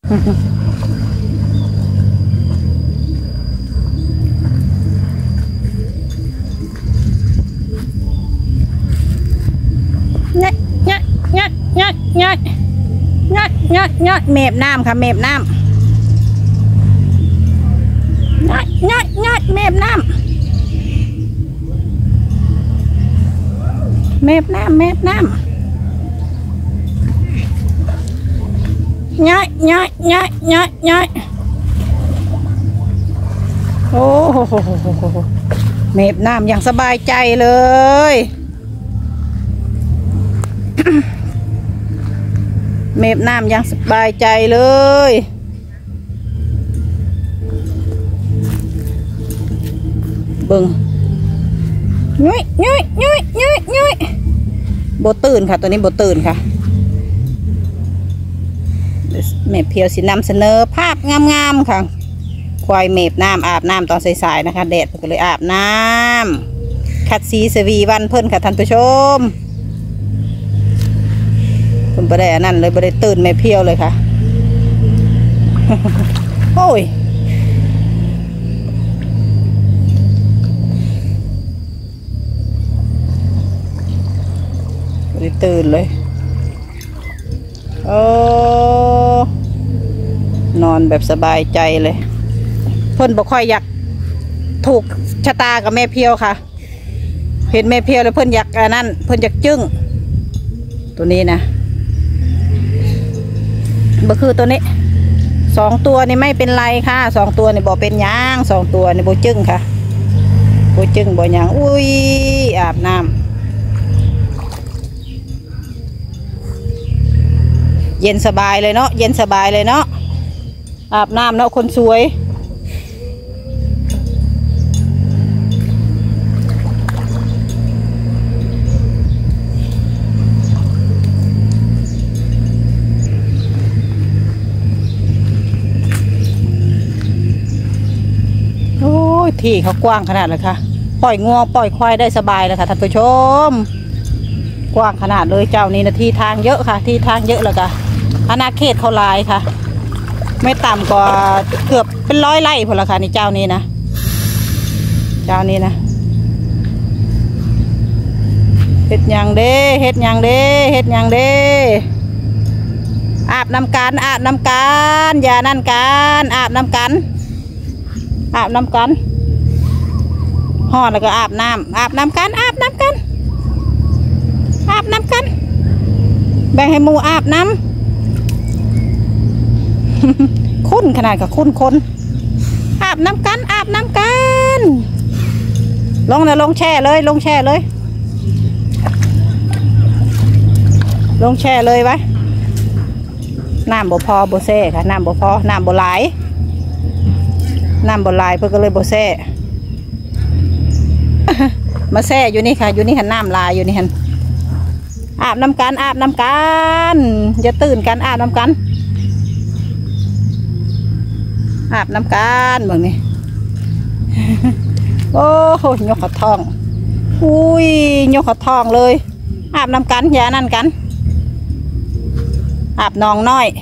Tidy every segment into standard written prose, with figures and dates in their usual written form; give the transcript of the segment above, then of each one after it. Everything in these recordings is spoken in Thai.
ยอดเมบน้ำค่ะเมบน้ำยอดเมบน้ำเมบน้ำยอดโอ้โหเมบน้ำอย่างสบายใจเลยเมบน้ำยังสบายใจเลยเบิ่งย้อยโบตื่นค่ะตัวนี้โบตื่นค่ะเมบเพียวสินำเสนอภาพงามๆค่ะควายเมบน้ำอาบน้ำตอนสายๆนะคะแดดก็เลยอาบน้ำคัดสีสวีวันเพิ่นค่ะท่านผู้ชมคุณบ่ได้อันนั้นเลยบ่ได้ตื่นไม่เพียวเลยค่ะ โอ้ยบ่ได้ตื่นเลยโอ้นอนแบบสบายใจเลยเพิ่นบ่ค่อยอยากถูกชะตากับแม่เพียวค่ะเห็นแม่เพียวแล้วเพิ่นอยากอันนั้นเพิ่นอยากจึ้งตัวนี้นะก็คือตัวนี้2 ตัวนี่ไม่เป็นไรค่ะ2 ตัวนี่บ่เป็นยาง2 ตัวนี่บ่จึ้งค่ะบ่จึ้งบ่ยางอุ้ยอาบน้ำเย็นสบายเลยเนาะเย็นสบายเลยเนาะอาบน้ำเนาะคนสวยที่เขากว้างขนาดเลยค่ะปล่อยงัวปล่อยควายได้สบายเลยค่ะท่านผู้ชมกว้างขนาดเลยเจ้านี้นะที่ทางเยอะค่ะที่ทางเยอะเลยค่ะอาณาเขตเขาลายค่ะไม่ต่ำกว่าเกือบเป็น100 ไร่พอละค่ะนี่เจ้านี้นะเจ้านี้นะเฮ็ดยังเด้อาบน้ำกันอย่านั่นกันอาบน้ำกันห่อแล้วก็อาบน้ำกันแบ่งให้หมูอาบน้ำ คุ้นขนาดกับคุ้นคนอาบน้ำกันลงแช่เลยลงแช่เลยไว้น้ำบ่พอบ่แซ่ค่ะน้ำบ่พอน้ำบ่หลายเพื่อก็เลยบ่แซ่มาแซ่อยู่นี่ค่ะอยู่นี่หันน้ำลายอยู่นี่หันอาบน้ำกันอย่าตื่นกันอาบน้ำกันเบิ่งนี่ โอ้โหยกขัดทองอุ้ยยกขัดทองเลยอาบน้ำกันอย่านั่นกันอาบน้องน้อย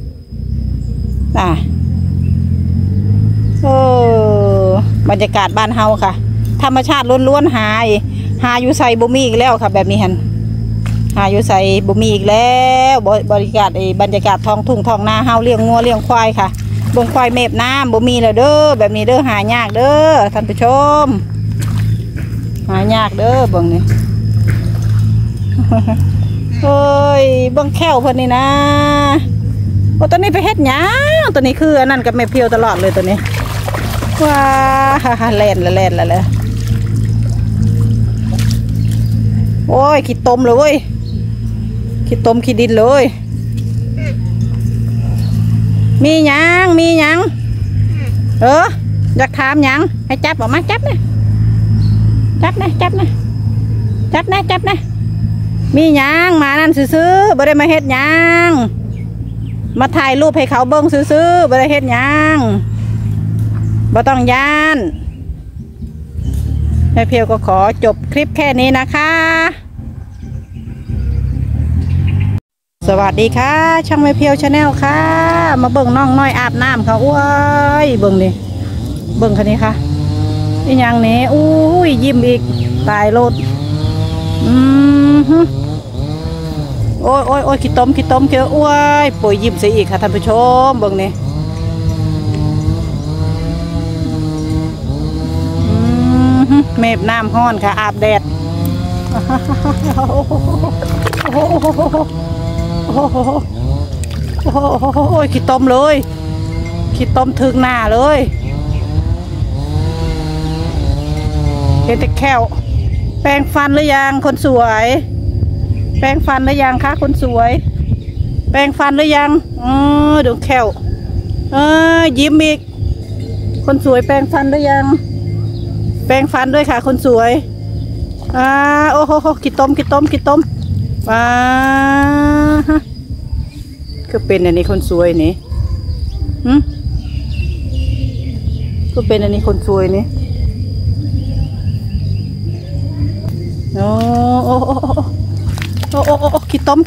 บรรยากาศบ้านเฮาค่ะธรรมชาติล้วนๆหาอยู่ใส่บุมีอีกแล้วค่ะแบบนี้ฮันหาอยู่ใส่บุมีอีกแล้วบรรยากาศท้องทุ่งท้องนาเฮาเลี้ยงงัวเลี้ยงควายค่ะบงควายเมบน้ำบุมีแล้วเด้อแบบนี้เด้อหายากเด้อท่านผู้ชมหายากเด้อเบิ่งนี่เฮ้ยเบิ่งแข้วเพิ่นนี่นะโอ้ตัวนี้ไปเฮ็ดหยังตัวนี้คืออันนั้นกับแม่เพียวตลอดเลยตัวนี้ว้าเล่นละโอ้ยขี้ตมเลยเว้ยขี้ตมขี้ดินเลยมีหยังอยากถามหยังให้จับออกมาจับนะมีหยังมานั่นซื้อบ่ได้มาเฮ็ดหยังมาถ่ายรูปให้เขาเบิ้งซื้อบ่ได้เฮ็ดหยังบ่ต้องย่านแม่เพียวก็ขอจบคลิปแค่นี้นะคะสวัสดีค่ะช่างไม่เพียวชาแนลค่ะมาเบิ่งน้องน้อยอาบน้ำค่ะอ้ยเบิ่งนี่เบิ่งคันนี้ค่ะอีหยังนี้อุ้ยยิ้มอีกตายโลดโอ้ยโอ้ยโอ้ยขี้ต้มเจออ้ยป่วยยิ้มซะอีกค่ะท่านผู้ชมเบิ่งนี่เมฟน้ำห้อนค่ะอาบแดดโอ้โหขี้ต้มเลยขี้ต้มถึงหน้าเลยเห็นแต่แค่แปรงฟันหรือยังคนสวยแปรงฟันหรือยังคะคนสวยแปรงฟันหรือยังดูแค่ยิ้มอีกคนสวยแปรงฟันหรือยังแปรงฟันด้วยค่ะคนสวยโอ้โหขี้ต้มก็เป็นอันนี้คนสวยนี่ก็เป็นอันนี้คนสวยนี่โอ้ขี้ต้ม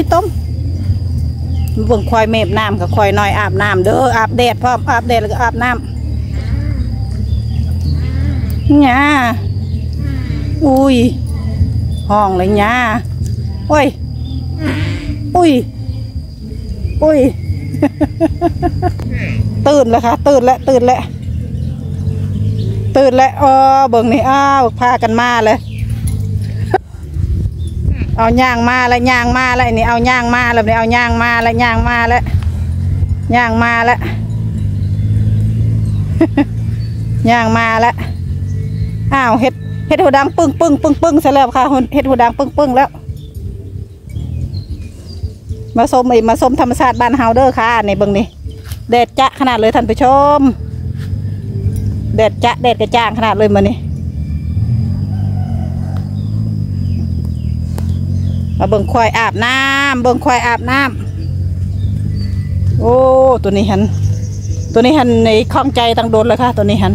เบิ่งควายเมฟน้ำกับควายน้อยอาบน้ำเด้ออาบแดดพร้อมอาบแดดแล้วก็อาบน้ำเนี่ยอุ้ยห้องเลยเนี่ยโอ้ยตื่นแล้วค่ะตื่นแล้วเบิ่งนี่พากันมาเลยเอาย่างมาแล้วนี่เอาย่างมาแล้วนี่เอาย่างมาแล้วเฮ็ดหัวดังปึ้งเสร็จแล้วค่ะเฮ็ดหัวดังปึ้งแล้วมาชมธรรมชาติบ้านเฮาเด้อค่ะในเบิ่งนี่แดดจะขนาดเลยท่านผู้ชมแดดกระจ่างขนาดเลยมื้อนี้มาเบิ่งควายอาบน้ำโอ้ตัวนี้หันในคล้องใจตั้งโดนเลยค่ะตัวนี้หัน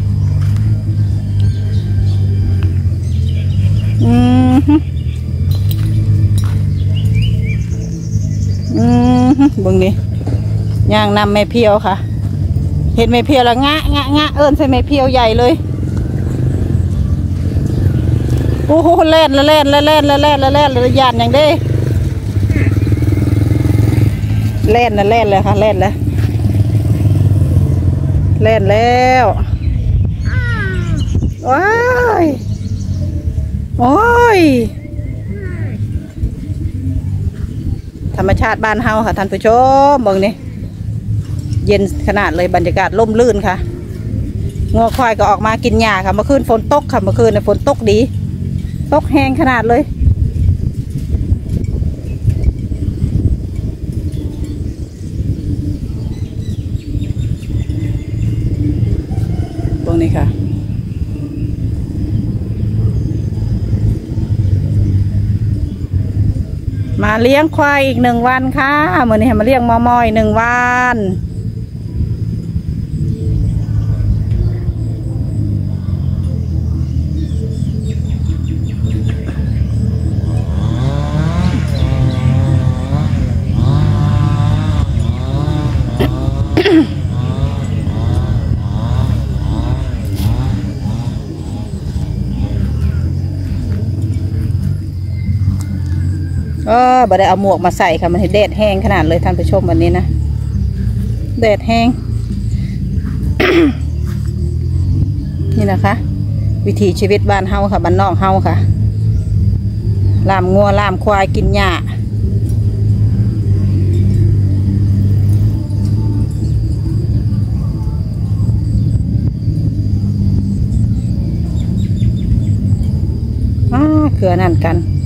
เบิ่งนี่ย่างนำแม่เพียวค่ะเห็นแม่เพียวแล้วงะเอิ้นใส่แม่เพียวใหญ่เลยโอ้โหเล่นยานอย่างเด้เล่นเลยค่ะเล่นแล้วโอ้ยธรรมชาติบ้านเฮาค่ะท่านผู้ชมเบิ่งนี่เย็นขนาดเลยบรรยากาศร่มรื่นค่ะงัวควายก็ออกมากินหญ้าค่ะเมื่อคืนฝนตกค่ะเมื่อคืนฝนตกดีตกแห้งขนาดเลยตรงนี้ค่ะมาเลี้ยงควายอีก1 วันค่ะมื้อนี้มาเลี้ยงมอย1 วันบ่ได้เอาหมวกมาใส่ค่ะมันแดดแห้งขนาดเลยท่านผู้ชมวันนี้นะแดดแห้ง นี่นะคะวิถีชีวิตบ้านเฮาค่ะบ้านนอกเฮาค่ะล่ามงัวล่ามควายกินหญ้าเขือนั่นกัน